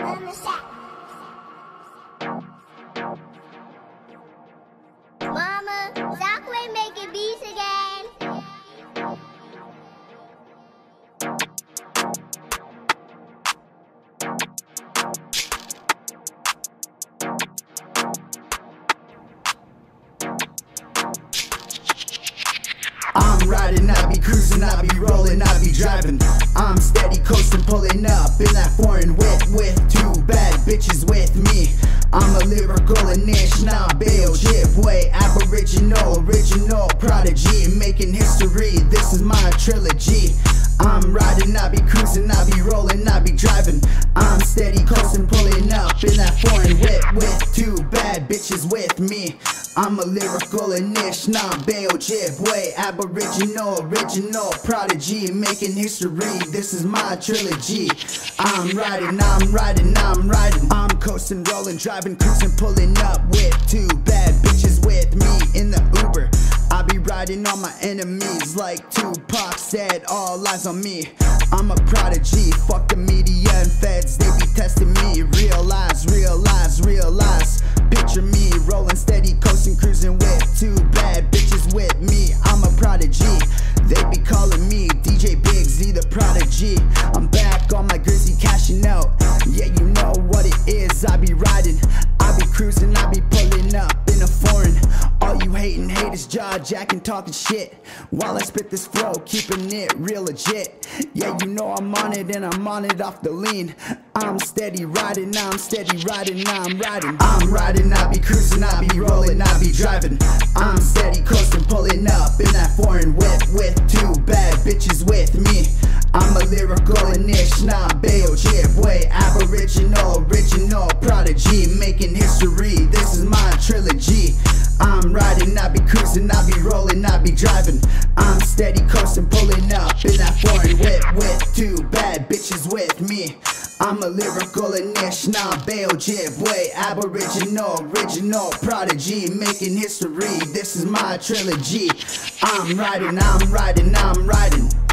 Mama, Zachary making beats again. I'm riding, I be cruising, I be rolling, I be driving. I'm steady coasting, pulling up in that foreign whip with two bad bitches with me. I'm a lyrical Anishinaabe, Ojibwe, Aboriginal, original prodigy, making history. This is my trilogy. I'm riding, I be cruising, I be rolling, I be driving. I'm steady coasting, pulling up in that foreign whip with two bad bitches with me. I'm a lyrical Anishinaabe, Ojibwe, Aboriginal, original prodigy, making history. This is my trilogy. I'm riding, I'm riding, I'm riding. I'm coasting, rolling, driving, cruising, pulling up with two bad bitches with me in the Uber. I be riding on my enemies like Tupac said, all eyes on me. I'm a prodigy, fuck the media and feds, they be testing me. Realize, realize, realize. Picture me rolling steady, coasting, cruising with two bad bitches with me. I'm a prodigy, they be calling me DJ Big Z the prodigy. I'm back on my Grizzly cashing out, yeah you know what it is. I be riding, I be cruising, I be pulling up in a foreign. All you hating haters jaw jacking, talking shit while I spit this flow, keeping it real legit. Yeah you know I'm on it and I'm on it off the lean. I'm steady riding, I'm steady riding, I'm riding. I'm riding, I be cruising, I be rolling, I be driving. I'm steady coasting, pulling up in that foreign whip with two bad bitches with me. I'm a lyrical Anishinaabe, Ojibwe, Aboriginal, original prodigy, making history. This is my trilogy. I'm riding, I be cruising, I be rolling, I be driving. I'm steady coasting, pulling up in that foreign whip with two bad bitches with me. I'm a lyrical Anishinaabe, Ojibwe, Aboriginal, original prodigy, making history. This is my trilogy. I'm riding, I'm riding, I'm riding.